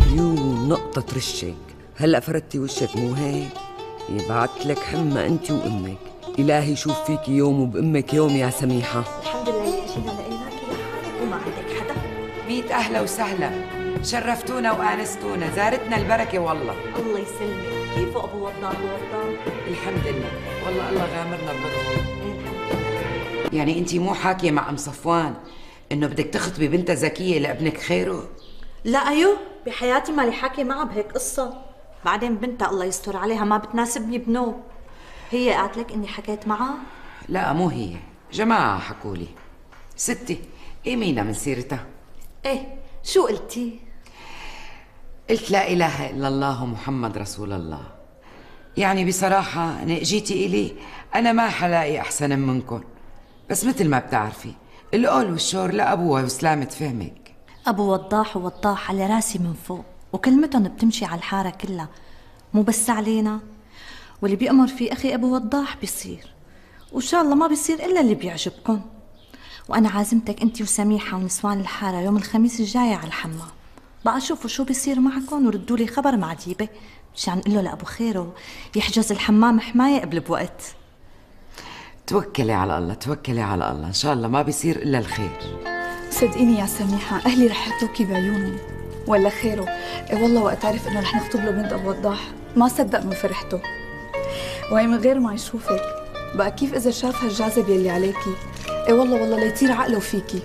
عيون نقطة رشك. هلأ فردتي وشك مو هيك؟ يبعت لك حمى أنت وأمك. إلهي شوف فيك يوم وبأمك يوم يا سميحة. الحمد لله اللي اجينا لقيناكي لحالك وما عندك حدا. 100 أهلا وسهلا، شرفتونا وآنستونا، زارتنا البركة والله. الله يسلمك. كيفه أبو وضاح؟ الحمد لله، والله الله غامرنا بلطفه. إيه الحمد لله. يعني أنتِ مو حاكية مع أم صفوان إنه بدك تخطبي بنتها زكية لابنك خيره؟ لا أيوه، بحياتي مالي حاكي معها بهيك قصة. بعدين بنتها الله يستر عليها ما بتناسبني بنوب. هي قالت لك إني حكيت معها؟ لا مو هي، جماعة حكولي. ستي إيمينا من سيرتها. إيه شو قلتي؟ قلت لا إله إلا الله محمد رسول الله. يعني بصراحة جيتي إلي أنا ما حلاقي أحسن منكم، بس مثل ما بتعرفي القول والشور لأبوها وسلامة فهمك. أبو وضاح ووضاح على راسي من فوق، وكلمتهم بتمشي على الحارة كلها، مو بس علينا. واللي بيأمر فيه أخي أبو وضاح بيصير، وإن شاء الله ما بيصير إلا اللي بيعجبكم. وأنا عازمتك أنت وسميحة ونسوان الحارة يوم الخميس الجاي على الحمام. بقى شوفوا شو بيصير معكم وردوا لي خبر مع ديبة مشان نقول له لأبو خيره يحجز الحمام حماية قبل بوقت. توكلي على الله، توكلي على الله، إن شاء الله ما بيصير إلا الخير. صدقيني يا سميحة أهلي رح يعطوكي بعيونهم ولا خيره. إيه والله وقت عرف إنه رح نخطب له بنت أبو وضاح ما صدق من فرحته، وهي من غير ما يشوفك. بقى كيف إذا شاف هالجاذب يلي عليكي؟ إيه والله ليطير عقله فيكي.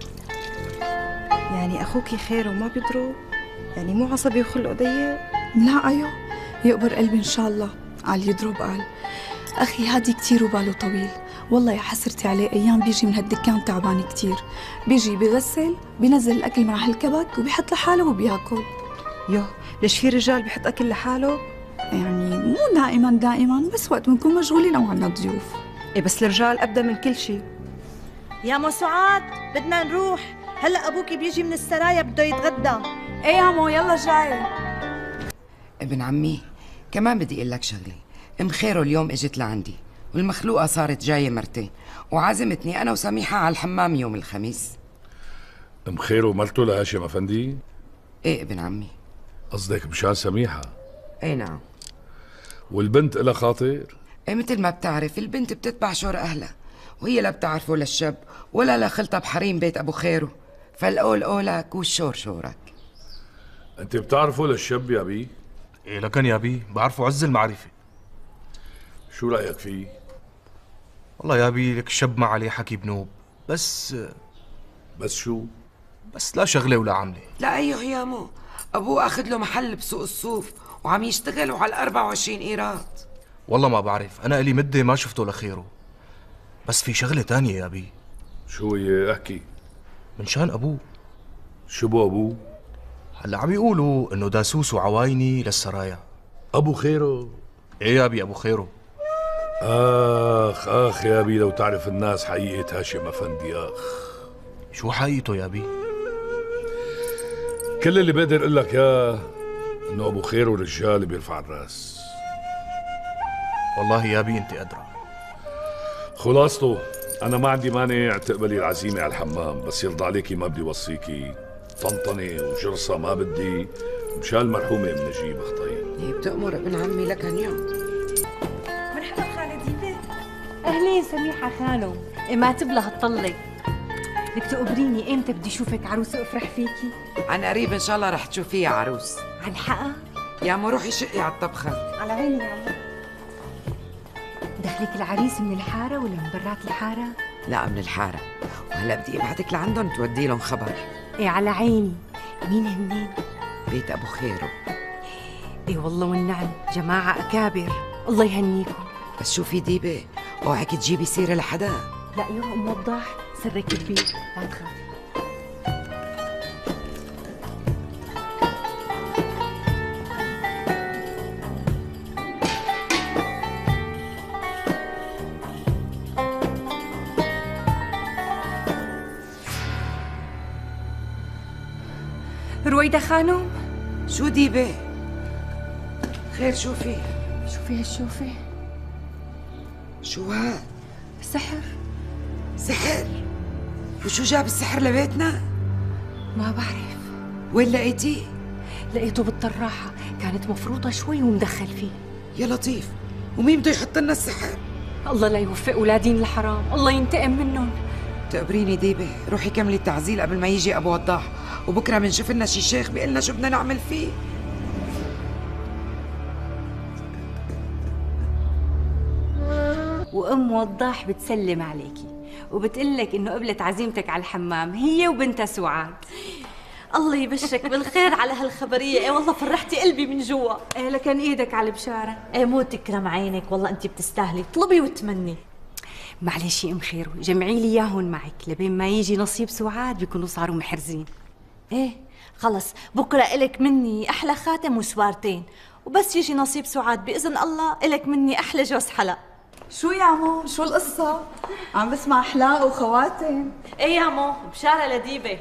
يعني أخوكي خير وما بيضرب؟ يعني مو عصبي وخلقه ضيق؟ لا أيوه يقبر قلبي إن شاء الله. على يضرب قال أخي هادي كتير وباله طويل. والله يا حسرتي عليه، أيام بيجي من هالدكان تعبان كتير، بيجي بيغسل بينزل الأكل من على الكبك وبيحط لحاله وبياكل. يوه ليش في رجال بيحط أكل لحاله؟ يعني مو دائما بس وقت بنكون مشغولين أو عنا ضيوف. إيه بس الرجال أبدا من كل شيء. يا مو سعاد بدنا نروح، هلا أبوكي بيجي من السرايا بده يتغدى. إيه يا مو يلا جاي. ابن عمي كمان بدي اقول لك شغله. ام خيرو اليوم اجت لعندي والمخلوقه صارت جايه مرتين وعازمتني انا وسميحه على الحمام يوم الخميس. ام خيرو مرته لهاشم افندي؟ ايه ابن عمي. قصدك مشان سميحه؟ اي نعم. والبنت لها خاطر؟ ايه مثل ما بتعرف البنت بتتبع شور اهلها، وهي لا بتعرفه للشاب ولا لخلطه بحريم بيت ابو خيرو، فالقول قولك والشور شورك. انت بتعرفه للشاب يا بي؟ ايه لكن يا بي بعرفه عز المعرفة. شو رأيك فيه؟ والله يا بي لك الشاب ما عليه حكي بنوب، بس شو؟ بس لا شغلة ولا عملة. لا ايوه يا مو، ابوه اخذ له محل بسوق الصوف وعم يشتغل على 24 قيراط. والله ما بعرف، انا الي مدة ما شفته لخيره. بس في شغلة تانية يا بي. شو هي؟ احكي. من شان ابوه. شو بو ابوه؟ هلا عم يقولوا انه داسوس وعوايني للسرايا. ابو خيرو؟ ايه يا بي ابو خيرو. اخ يا بي لو تعرف الناس حقيقة هاشم افندي. شو حقيقته يا بي؟ كل اللي بقدر اقول لك ياه انه ابو خيرو رجال بيرفع الراس. والله يا بي انت ادرى. خلاصته انا ما عندي مانع تقبلي العزيمة على الحمام، بس يرضى عليكي ما بدي وصيكي طنطنة وجرصة ما بدي، مشان المرحومة ام نجيب اخطين. هي بتأمر ابن عمي لك هاليوم. مرحبا خالة ديبة. أهلين سميحة خانم. إيه ما تبلى هتطلق. بدك تقبريني امتى بدي اشوفك عروسة وافرح فيكي؟ عن قريب ان شاء الله رح تشوفيها عروس. عن حقها؟ يا مو روحي شقي على الطبخة. على عيني يا عمي. دخلك العريس من الحارة ولا من برات الحارة؟ لا من الحارة، وهلا بدي ابعتك لعندهم تودي لهم خبر. ايه على عيني. مين هنين؟ بيت ابو خيرو. ايه والله والنعم، جماعة أكابر، الله يهنيكم. بس شوفي ديبة، اوعك تجيبي سيرة لحدا. لا يا أم وضاح، سرك كبير، لا تخافي. رويدة خانم. شو ديبة؟ خير شوفي. شوفي هالشوفة. شو هاد؟ سحر. سحر؟ وشو جاب السحر لبيتنا؟ ما بعرف. وين لقيتيه؟ لقيته بالطراحة، كانت مفروطة شوي ومدخل فيه. يا لطيف، ومين بده يحط لنا السحر؟ الله لا يوفق أولادين الحرام، الله ينتقم منهم. تقبريني ديبه، روحي كملي التعزيل قبل ما يجي ابو وضاح، وبكره بنشوف لنا شي شيخ بيقول لنا شو بدنا نعمل فيه. وأم وضاح بتسلم عليكي وبتقلك إنه قبلت عزيمتك على الحمام هي وبنتها سعاد. الله يبشرك بالخير على هالخبرية. ايه والله فرحتي قلبي من جوا. إيه لكن إيدك على البشارة. ايه مو تكرم عينك، والله انت بتستاهلي، طلبي وتمني. معلش يا أم خيرو، جمعي لي إياهم معك لبين ما يجي نصيب سعاد بيكونوا صاروا محرزين. ايه خلص، بكرة إلك مني أحلى خاتم وسوارتين، وبس يجي نصيب سعاد بإذن الله إلك مني أحلى جوز حلق. شو يا عمو؟ شو القصة؟ عم بسمع أحلاق وخواتم. ايه يا مو، بشارة لديبة.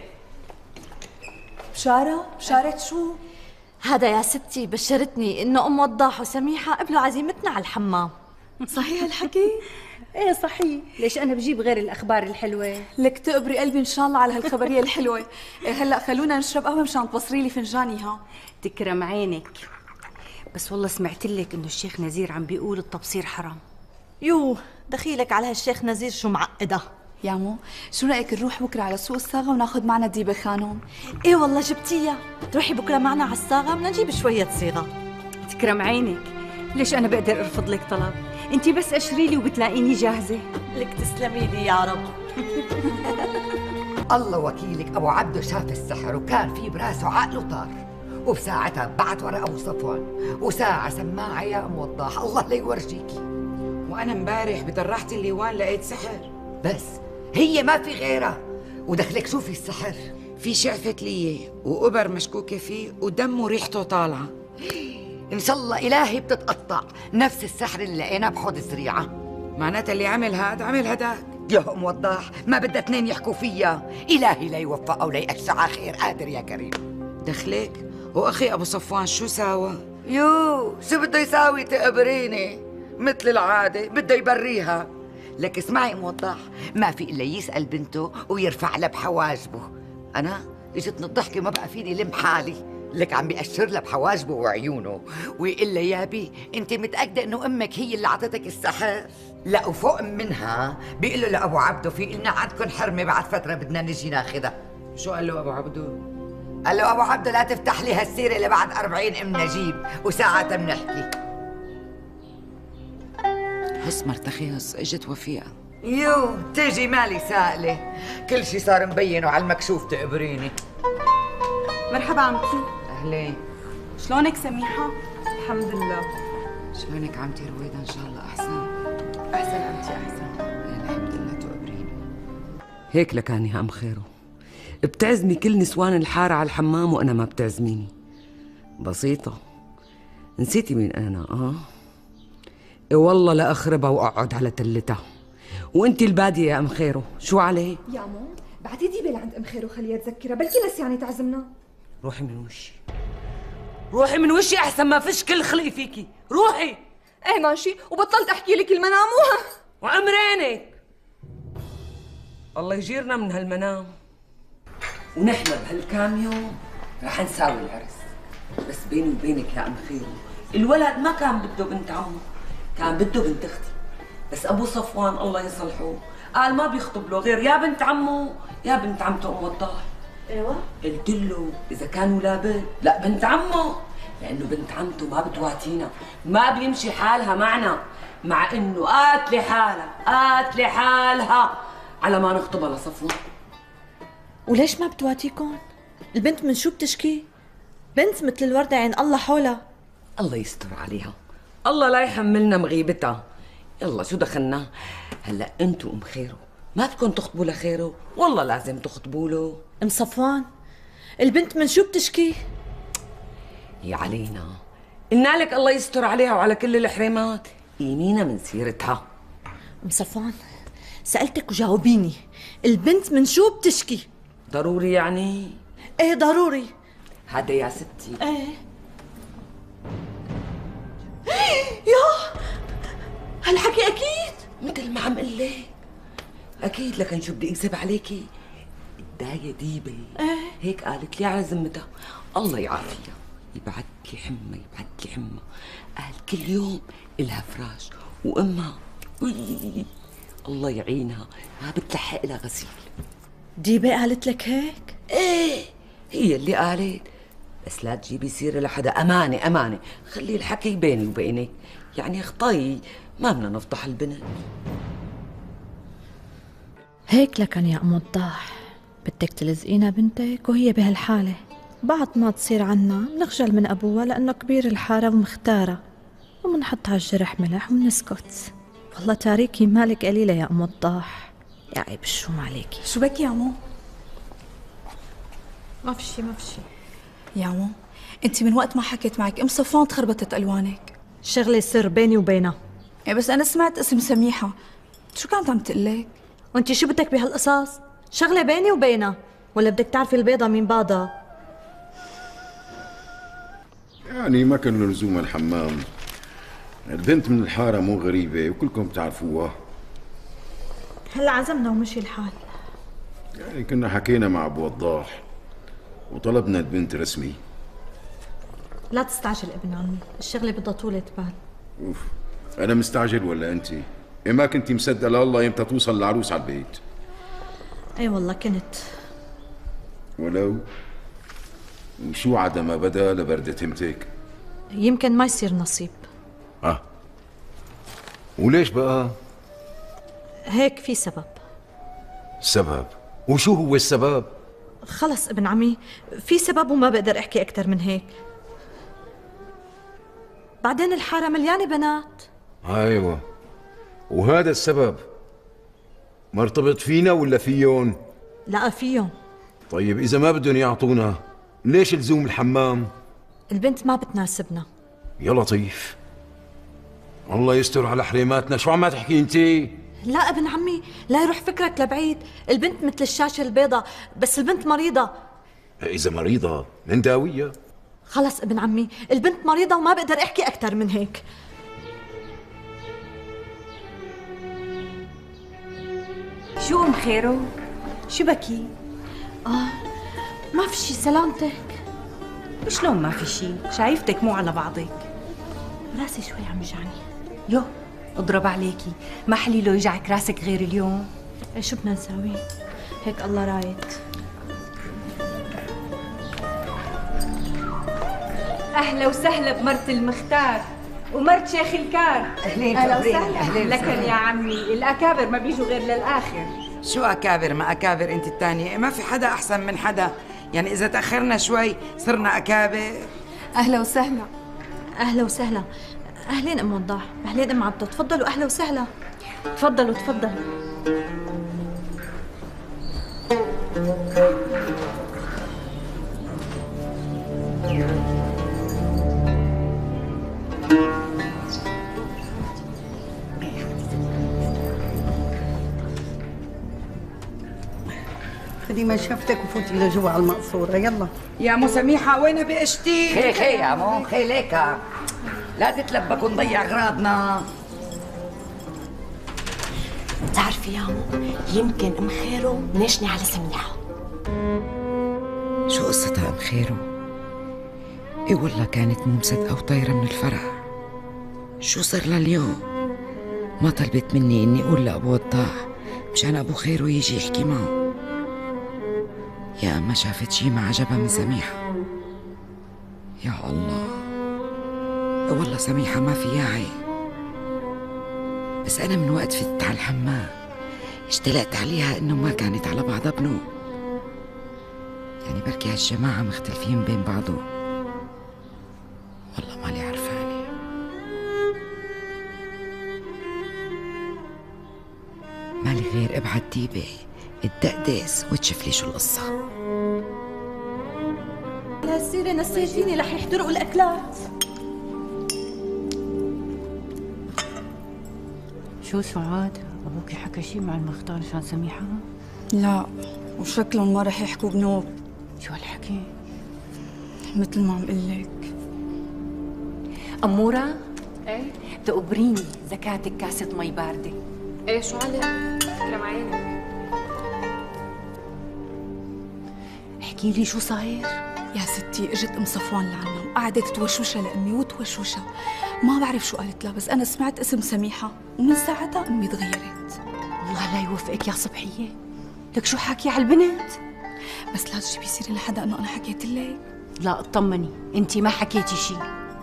بشارة؟ بشارة شو؟ هذا يا ستي بشرتني إنه أم وضاح وسميحة قبلوا عزيمتنا على الحمام. صحيح الحكي؟ ايه صحيح، ليش أنا بجيب غير الأخبار الحلوة؟ لك تقبري قلبي إن شاء الله على هالخبرية الحلوة. إيه هلأ خلونا نشرب قهوة مشان تبصري لي فنجاني. ها تكرم عينك، بس والله سمعت لك إنه الشيخ نزير عم بيقول التبصير حرام. يوه دخيلك على هالشيخ نزير شو معقدة. يا مو، شو رأيك نروح بكرة على سوق الصاغة وناخد معنا ديبة خانم؟ ايه والله جبتيها، تروحي بكرة معنا على الصاغة بدنا نجيب شوية صيغة. تكرم عينك، ليش أنا بقدر أرفض لك طلب؟ أنتِ بس أشري لي وبتلاقيني جاهزة. لك تسلمي لي يا رب. الله وكيلك، ابو عبده شاف السحر وكان في براسه عقله طار، وبساعتها بعت ورا ابو صفوان وساعة سماعة يا ام وضاح، الله لا يورجيكي. وانا امبارح بطرحت الليوان لقيت سحر، بس هي ما في غيرها. ودخلك شوفي السحر، في شقفة ليه وقبر مشكوكة فيه ودم وريحته طالعة. ان شاء الله الهي بتتقطع، نفس السحر اللي لقيناه بحوض سريعة. معناتها اللي عمل هاد عمل هداك. يا ام وضاح، ما بدها اثنين يحكوا فيها، الهي لا يوفقها ولا يقشعها خير، قادر يا كريم. دخلك واخي ابو صفوان شو ساوى؟ شو بده يساوي تقبريني؟ مثل العادة بده يبريها. لك اسمعي ام وضاح، ما في الا يسأل بنته ويرفع لها بحواجبه. انا اجتني الضحكة ما بقى فيني لم حالي، لك عم بيأشر لها بحواجبه وعيونه ويقول لها يا بي انت متأكدة انه امك هي اللي عطتك السحر؟ لا وفوق منها بيقول له لابو عبده في لنا عندكم حرمة بعد فترة بدنا نجي ناخذها. شو قال له ابو عبده؟ قال له ابو عبده لا تفتح لي هالسيرة لبعد 40 ام نجيب وساعة بنحكي. هص مرتخيص اجت وفيقة. تيجي مالي سائلة، كل شي صار مبين وعلى المكشوف تقبريني. مرحبا عمتي. اهلين. شلونك سميحة؟ الحمد لله. شلونك عمتي رويدة؟ ان شاء الله احسن. احسن عمتي احسن. الحمد لله تقبريني. هيك لكان يا ام خيرو، بتعزمي كل نسوان الحارة على الحمام وانا ما بتعزميني. بسيطة، نسيتي مين انا؟ إيه والله لا اخربها واقعد على تلتها. وانت البادية يا ام خيرو شو عليه؟ يا مو بعتي ديبة لعند ام خيرو خليها تذكرها، بلكي نسياني تعزمنا. روحي من وشي، روحي من وشي احسن ما فيش كل خلقي فيكي، روحي. ايه ماشي، وبطلت احكي لك المنام وعمرينك الله يجيرنا من هالمنام. ونحن بهالكام يوم رح نساوي العرس. بس بيني وبينك يا ام خيرو، الولد ما كان بده بنت عمه، كان بده بنت اختي، بس ابو صفوان الله يصلحه قال ما بيخطب له غير يا بنت عمه يا بنت عمته ام وضاح. ايوه قلت له اذا كانوا لا بنت لا بنت عمه، لانه بنت عمته ما بتواتينا، ما بيمشي حالها معنا، مع انه قاتله حالها على ما نخطبها لصفوان. وليش ما بتواتيكم؟ البنت من شو بتشكي؟ بنت مثل الوردة عين الله حولها. الله يستر عليها، الله لا يحملنا مغيبتها. يلا شو دخلنا هلا؟ انتو ام خيرو ما بدكم تخطبوا لخيرو؟ والله لازم تخطبوا له. ام صفوان البنت من شو بتشكي؟ يا علينا، قلنا لك الله يستر عليها وعلى كل الحريمات، يمينا من سيرتها. ام صفوان سألتك وجاوبيني، البنت من شو بتشكي؟ ضروري يعني؟ ايه ضروري. هذا يا ستي. ايه يا هالحكي اكيد مثل ما عم قل لك اكيد، لكن شو بدي اكذب عليكي؟ الداية ديبة هيك قالت لي على ذمتها، الله يعافيها يبعت لي حمى يبعت لي حمى، قال كل يوم إلها فراش، وأمها الله يعينها ما بتلحق لها غسيل. ديبة قالت لك هيك؟ ايه هي اللي قالت، بس لا تجيبي سيرة لحدا، أمانة أمانة، خلي الحكي بيني وبينك، يعني اخطي ما بدنا نفضح البنت. هيك لكن يا أم وضاح، بدك تلزقينا بنتك وهي بهالحالة، بعد ما تصير عنا بنخجل من أبوها لأنه كبير الحارة ومختارة، ومنحط هالجرح ملح ومنسكت. والله تاريكي مالك قليلة يا أم وضاح، يا عيب الشوم عليكي. شو بك يا عمو؟ ما في شي ما في شي يا عمو، انت من وقت ما حكيت معك ام صفوان تخربطت الوانك. شغلة سر بيني وبينها. ايه بس انا سمعت اسم سميحة، شو كانت عم تقلك؟ وانت شو بدك بهالقصص؟ شغلة بيني وبينها، ولا بدك تعرفي البيضة من باضة؟ يعني ما كان له لزوم الحمام، البنت من الحارة مو غريبة وكلكم تعرفوها. هلا عزمنا ومشي الحال. يعني كنا حكينا مع ابو وضاح وطلبنا البنت رسمي. لا تستعجل ابن عمي، الشغلة بدها طولة بال. اوف، انا مستعجل ولا انت؟ إيه ما كنتي مصدقة لله يمتى توصل العروس على البيت؟ اي والله كنت. ولو وشو عدا ما بدا لبردة همتك؟ يمكن ما يصير نصيب. وليش بقى؟ هيك في سبب. سبب؟ وشو هو السبب؟ خلص ابن عمي، في سبب وما بقدر احكي اكثر من هيك. بعدين الحارة مليانة بنات. ايوه، وهذا السبب مرتبط فينا ولا فيهم؟ لا فيهم. طيب اذا ما بدهم يعطونا ليش لزوم الحمام؟ البنت ما بتناسبنا. يا لطيف، الله يستر على حريماتنا. شو عم تحكي انتي؟ لا ابن عمي، لا يروح فكرك لبعيد، البنت مثل الشاشة البيضة، بس البنت مريضة. اذا مريضة نداويها. خلص ابن عمي، البنت مريضة وما بقدر احكي اكثر من هيك. شو ام خيرو؟ شو بكي؟ ما في شي، سلامتك. شلون ما في شي؟ شايفتك مو على بعضك. راسي شوي عم يوجعني. يو اضرب عليكي، ما حليله يجعك راسك غير اليوم. شو بدنا نساوي؟ هيك الله رايد. اهلا وسهلا بمرت المختار ومرت شيخ الكار. اهلا وسهلا لكن يا عمي الاكابر ما بيجوا غير للاخر. شو أكابر ما أكابر أنت الثانية؟ ما في حدا أحسن من حدا، يعني إذا تأخرنا شوي صرنا أكابر. اهلا وسهلا. اهلا وسهلا. اهلين ام وضاح، اهلين ام عبده، تفضلوا اهلا وسهلا. تفضلوا تفضلوا. خدي ما شفتك وفوتي لجوا على المقصورة. يلا يا مو سميحة وين بقشتي؟ خي يا مو خي ليكا، لا تتلبك ونضيع اغراضنا. بتعرفي يا مو، يمكن ام خيرو منشني على سميحة. شو قصتها ام خيرو؟ اي والله كانت مو مصدقة وطايرة من الفرح. شو صار لها اليوم؟ ما طلبت مني اني اقول لابو وضاح مشان ابو خيرو يجي يحكي معه. يا أما شافت شي ما عجبها من سميحة. يا الله، والله سميحة ما فيها عيب، بس أنا من وقت فتت على الحمام اشتلقت عليها إنه ما كانت على بعضها بنوم. يعني بركي هالجماعة مختلفين بين بعضهم، والله مالي عرفاني. مالي غير ابعت ديبة الدقدس وتشوف لي شو القصة. لا سيري نسيتيني، رح يحترقوا الأكلات. شو سعاد؟ أبوكي حكى شي مع المختار مشان سميحة؟ لا، وشكلهم ما رح يحكوا بنوب. شو هالحكي؟ مثل ما عم قلك. أمورة؟ ايه؟ تقبريني زكاتك كاسة مي باردة. ايه شو عليك؟ فكرة معينة. احكي لي شو صاير؟ يا ستي اجت ام صفوان لعنا قعدت توشوشها لأمي وتوشوشها، ما بعرف شو قالت لها، بس أنا سمعت اسم سميحة ومن ساعتها أمي تغيرت. الله لا يوفقك يا صبحية، لك شو حاكي على البنت؟ بس لا تجيبي سيرة لحدا إنه أنا حكيت لك. لا اطمني، انتي ما حكيتي شيء.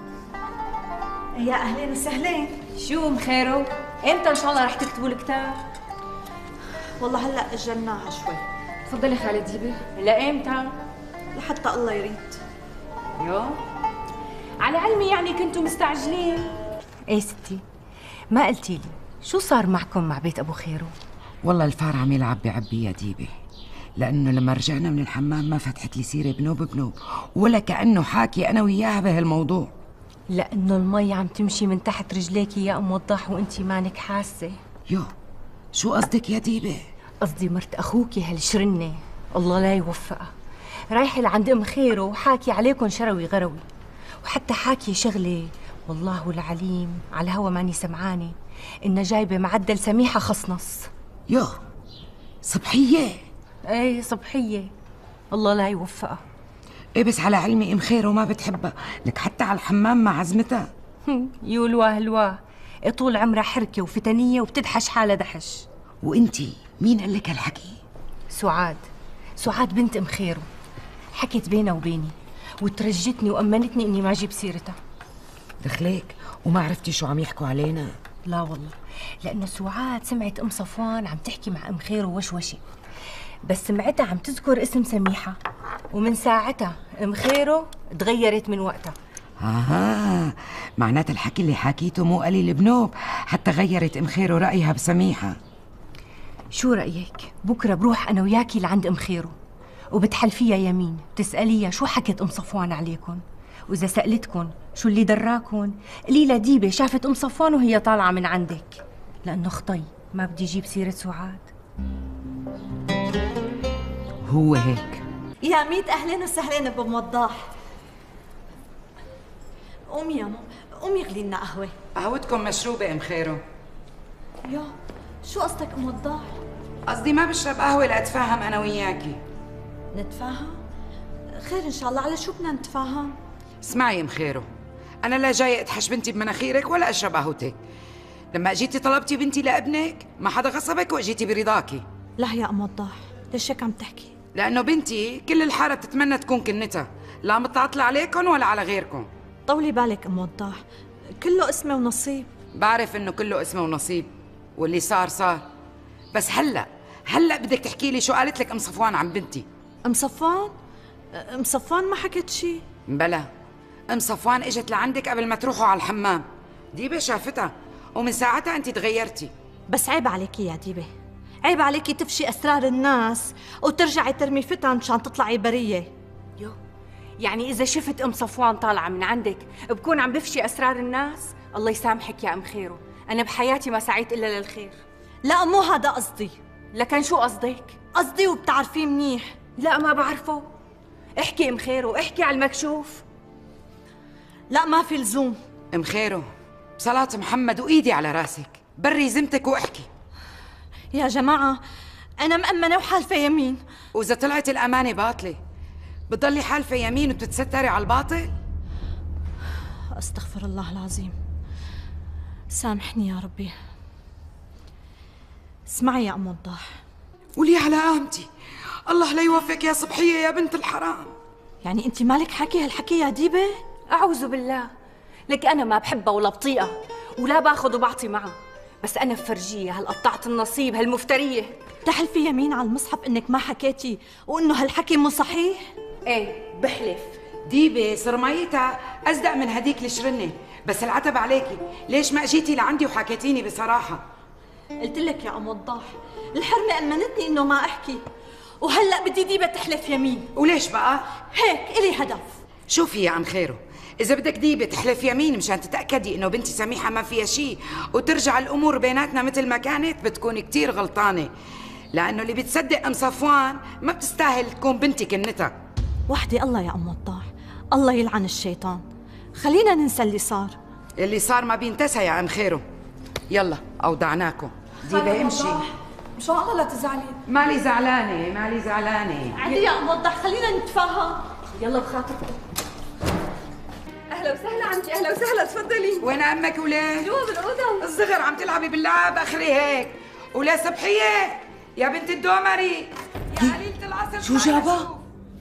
يا أهلين وسهلين. شو مخيرو؟ امتى ان شاء الله رح تكتبوا الكتاب؟ والله هلا اجلناها شوي. تفضلي خالة ديبة. لامتى؟ لحتى الله يريد. يو على علمي يعني كنتوا مستعجلين. ايه ستي، ما قلتي لي شو صار معكم مع بيت ابو خيرو؟ والله الفار عم يلعب بعبي يا ديبه، لانه لما رجعنا من الحمام ما فتحت لي سيره بنوب بنوب، ولا كانه حاكي انا وياها بهالموضوع. لانه المي عم تمشي من تحت رجليكي يا ام وضاح وانتي مانك حاسه. يو شو قصدك يا ديبه؟ قصدي مرت اخوكي هالشرنه الله لا يوفقها، رايحه لعند ام خيرو وحاكي عليكم شروي غروي، وحتى حاكي شغله والله العليم على الهوا ماني سمعانه، انها جايبه معدل سميحه خصنص. يو صبحيه؟ ايه صبحيه الله لا يوفقها. ايه بس على علمي ام خيرو ما بتحبها، لك حتى على الحمام ما عزمتها. يولواه هلواه، طول عمرها حركه وفتنيه وبتدحش حالها دحش. وانتي مين قال لك هالحكي؟ سعاد بنت ام خيرو، حكت بينها وبيني وترجتني وامنتني اني ما اجيب سيرتها. دخليك وما عرفتي شو عم يحكوا علينا؟ لا والله، لانه سعاد سمعت ام صفوان عم تحكي مع ام خيرو وشوشه، بس سمعتها عم تذكر اسم سميحه، ومن ساعتها ام خيرو تغيرت من وقتها. معناتها الحكي اللي حكيته مو قليل بنوب حتى غيرت ام خيرو رايها بسميحه. شو رايك بكره بروح انا وياكي لعند ام خيرو وبتحلفيها يمين تساليها شو حكت ام صفوان عليكم، واذا سالتكم شو اللي دراكم قولي لها ديبه شافت ام صفوان وهي طالعه من عندك، لانه خطي ما بدي اجيب سيره سعاد. هو هيك. يا ميت أهلين وسهلين بأم وضاح. قومي يا ماما، قومي اغلي لنا قهوة. قهوتكم مشروبة ام خيرو. يا شو قصدك ام وضاح؟ قصدي ما بشرب قهوة لأتفاهم أنا وياكي. نتفاهم؟ خير إن شاء الله، على شو بدنا نتفاهم؟ اسمعي ام خيرو، أنا لا جاية أدحش بنتي بمناخيرك ولا أشرب قهوتك. لما أجيتي طلبتي بنتي لابنك ما حدا غصبك وأجيتي برضاكي. لا يا ام وضاح، ليش هيك عم تحكي؟ لأنه بنتي كل الحارة بتتمنى تكون كنتها، لا متعطلة عليكم ولا على غيركم. طولي بالك ام وضاح، كله اسمه ونصيب. بعرف إنه كله اسمه ونصيب، واللي صار صار، بس هلا بدك تحكي لي شو قالت لك ام صفوان عن بنتي. ام صفوان؟ ام صفوان ما حكت شيء. بلا، ام صفوان اجت لعندك قبل ما تروحوا على الحمام، ديبه شافتها ومن ساعتها انت تغيرتي. بس عيب عليكي يا ديبه، عيب عليكي تفشي اسرار الناس وترجعي ترمي فتن مشان تطلعي بريه. يو يعني اذا شفت ام صفوان طالعه من عندك بكون عم بفشي اسرار الناس؟ الله يسامحك يا ام خيرو، انا بحياتي ما سعيت الا للخير. لا مو هذا قصدي. لكن شو قصدك؟ قصدي وبتعرفيه منيح. لا ما بعرفه. احكي ام خيرو، احكي على المكشوف. لا ما في لزوم. ام خيرو بصلاة محمد وايدي على راسك، بري زمتك واحكي. يا جماعة أنا مأمنة وحالفة يمين. وإذا طلعت الأمانة باطلة بتضلي حالفة يمين وبتتستري على الباطل؟ أستغفر الله العظيم، سامحني يا ربي. اسمعي يا أم وضاح، قولي على قامتي، الله لا يوفقك يا صبحية يا بنت الحرام. يعني أنت مالك حكي هالحكي يا ديبة؟ أعوذ بالله، لك أنا ما بحبها ولا بطيئة ولا باخذ وبعطي معها، بس أنا بفرجيها هالقطعة النصيب هالمفترية. تحلفي يمين على المصحف إنك ما حكيتي وإنه هالحكي مو صحيح؟ إيه بحلف. ديبة صرميتها أصدق من هديك الشرنة، بس العتب عليكي، ليش ما اجيتي لعندي وحكيتيني بصراحة؟ قلت لك يا أم وضاح، الحرمة أمنتني إنه ما أحكي، وهلأ بدي ديبة تحلف يمين. وليش بقى؟ هيك إلي هدف. شوفي يا أم خيرو، إذا بدك ديبة تحلف يمين مشان تتأكدي إنه بنتي سميحة ما فيها شيء وترجع الأمور بيناتنا مثل ما كانت، بتكون كتير غلطانة، لأنه اللي بتصدق أم صفوان ما بتستاهل تكون بنتي كنتها. وحدي الله يا أم وضاح، الله يلعن الشيطان، خلينا ننسى اللي صار. اللي صار ما بينتسى يا أم خيرو. يلا أودعناكم. ديبة امشي. إن شاء الله لا تزعلي. مالي زعلانة. عادي يا أم وضاح، خلينا نتفاهم. يلا بخاطركم. اهلا وسهلا عمتي، اهلا وسهلا، تفضلي. وين امك وليه؟ جوا بالاوضه. الصغر عم تلعبي باللعب اخري هيك. ولا صبحيه يا بنت الدومري يا قليلة العصر. شو جابها؟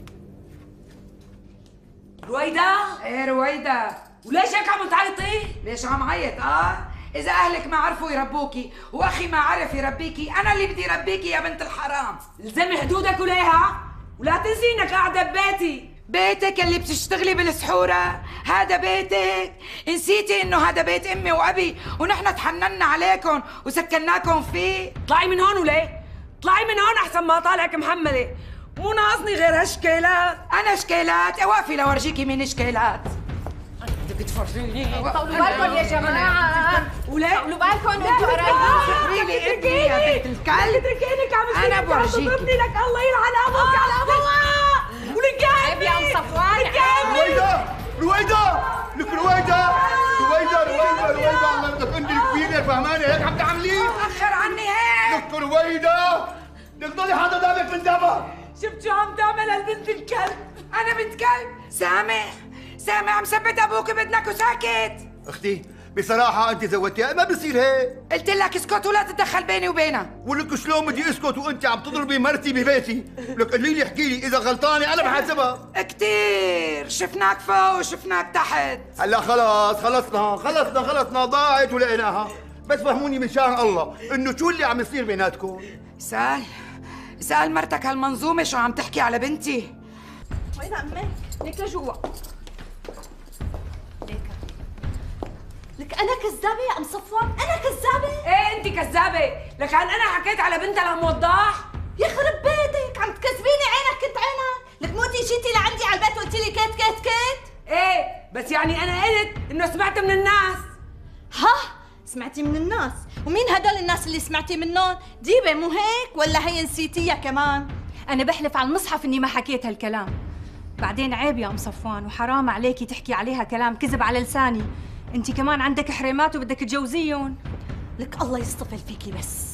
رويدا؟ ايه رويدا. وليش هيك عم تعيطي؟ ليش عم عيط؟ إذا أهلك ما عرفوا يربوكي وأخي ما عرف يربيكي، أنا اللي بدي ربيكي يا بنت الحرام. الزمي حدودك وليها، ولا تنسي إنك قاعدة ببيتي. بيتك اللي بتشتغلي بالسحورة، هذا بيتك. نسيتي إنه هذا بيت أمي وأبي ونحن تحننا عليكم وسكناكم فيه. اطلعي من هون وليه؟ اطلعي من هون أحسن ما طالعك محملة. مو ناقصني غير هالشكيلات. أنا شكيلات؟ وقفي لورجيكي مين شكيلات. بدك تفرجيني. طولوا بالكم يا جماعة. وليه؟ طولوا بالكم انتوا قرايبي. سحريلي ابني يا بنت الكلب. اتركيني عم أنا بورجيكي. لك الله يلعن أبوك على أبوها. ولك عيب يا ام صفوان. رويدا لك رويدا الله بدك انت الكبيره فهمانه هيك عم تعملي؟ أخر عني هيك. لك رويدا لك ضلي حاطه دمك من دمها. شفت شو عم تعمل هالبنت الكلب؟ أنا بنت كلب؟ سامع عم ثبت أبوك بدنك وساكت. اختي بصراحة أنت زودتيها، ما بصير هيك. قلت لك اسكت ولا تتدخل بيني وبينها. ولك شلون بدي اسكت وأنت عم تضربي مرتي ببيتي؟ لك قولي لي احكي لي إذا غلطانة أنا بحاسبها. كتير شفناك فوق وشفناك تحت. هلا خلصنا ضاعت ولقيناها. بس فهموني من شان الله إنه شو اللي عم يصير بيناتكم. سأل مرتك هالمنظومة شو عم تحكي على بنتي. وين امك؟ ليك لجوا. لك انا كذابه يا ام صفوان؟ انا كذابه؟ ايه انت كذابه، لكن انا حكيت على بنتها لموضح. يخرب بيتك، عم تكذبيني. عينك كنت عينك. لك موتي جيتي لعندي على البيت وقلتي لي كيت. ايه بس يعني انا قلت انه سمعت من الناس. سمعتي من الناس؟ ومين هدول الناس اللي سمعتي منهم؟ ديبه مو هيك ولا هي نسيتيها كمان؟ انا بحلف على المصحف اني ما حكيت هالكلام. بعدين عيب يا ام صفوان، وحرام عليكي تحكي عليها كلام كذب على لساني. انت كمان عندك حريمات وبدك تجوزيهم. لك الله يصطفل فيكي. بس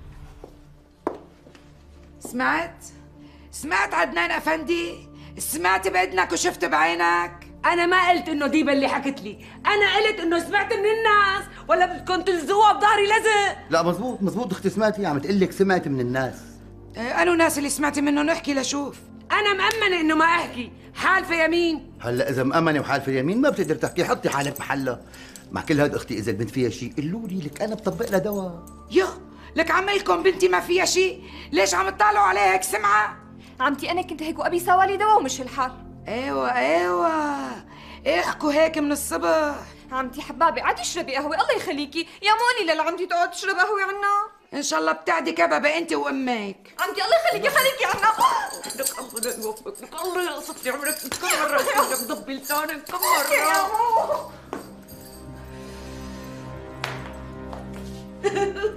سمعت عدنان افندي؟ سمعت باذنك وشفت بعينك؟ انا ما قلت انه ديبه اللي حكت لي، انا قلت انه سمعت من الناس. ولا بدكم تلزقوها بظهري لزق؟ لا مزبوط اختي سمعتي، عم تقول لك سمعت من الناس. قالوا ناس اللي سمعتي منهم احكي لشوف. انا مأمنه انه ما احكي، حالفه يمين. هلا اذا مأمنه وحالفه اليمين ما بتقدر تحكي، حطي حالك محلها. مع كل هاد اختي اذا البنت فيها شيء قولوا لي، لك انا بطبق لها دواء. لك عملكم بنتي ما فيها شيء، ليش عم تطالعوا عليها هيك سمعه؟ عمتي انا كنت هيك وابي سوالي دواء ومش الحال. ايوه احكوا هيك من الصبح. عمتي حبابي عادي اشربي قهوه الله يخليكي، يا مولي لعمتي تقعد تشرب قهوه عنا. ان شاء الله بتعدي كبابه انت وامك. عمتي الله يخليكي عنا. لك الله يوفقك، لك الله يقصف لي عمرك كم مره قلت لك ضبي لسانك كم مره.